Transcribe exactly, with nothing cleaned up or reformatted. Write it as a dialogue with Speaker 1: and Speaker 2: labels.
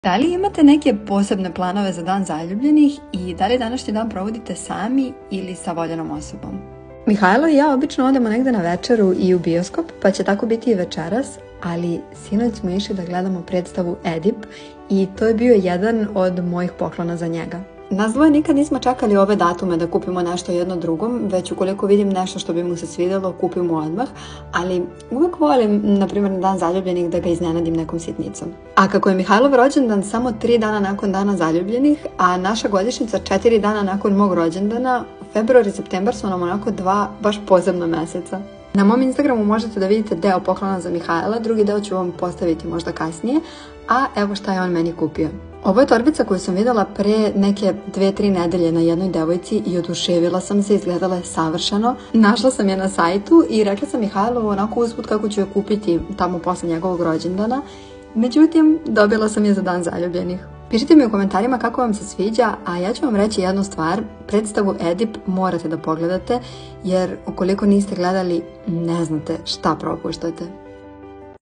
Speaker 1: Da li imate neke posebne planove za dan zaljubljenih i da li današnji dan provodite sami ili sa voljenom osobom? Mihajlo i ja obično odemo negde na večeru i u bioskop, pa će tako biti i večeras, ali sinoć smo išli da gledamo predstavu Edip i to je bio jedan od mojih poklona za njega. Nas dvoje nikad nismo čekali ove datume da kupimo nešto jedno drugom, već ukoliko vidim nešto što bi mu se svidjelo, kupimo odmah, ali uvek volim, na primjer na dan zaljubljenih, da ga iznenadim nekom sitnicom. A kako je Mihajlov rođendan samo tri dana nakon dana zaljubljenih, a naša godišnjica četiri dana nakon mog rođendana, februar i septembar su nam onako dva baš posebna meseca. Na mom Instagramu možete da vidite deo poklona za Mihajla, drugi deo ću vam postaviti možda kasnije, a evo šta je on meni kupio. Ovo je torbica koju sam vidjela pre neke dve, tri nedelje na jednoj devojci i oduševila sam se, izgledala je savršeno. Našla sam je na sajtu i rekla sam Mihajlovu onako usput kako ću je kupiti tamo posle njegovog rođendana. Međutim, dobila sam je za dan zaljubljenih. Pišite mi u komentarima kako vam se sviđa, a ja ću vam reći jednu stvar. Predstavu Edip morate da pogledate, jer ukoliko niste gledali, ne znate šta propuštate.